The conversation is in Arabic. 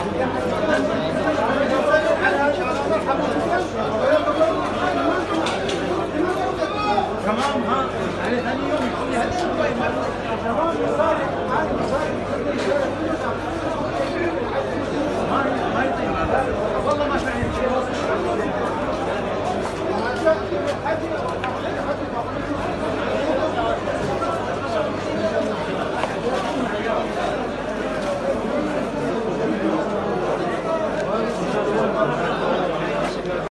تمام ها يعني ثاني يوم يكون لي هذا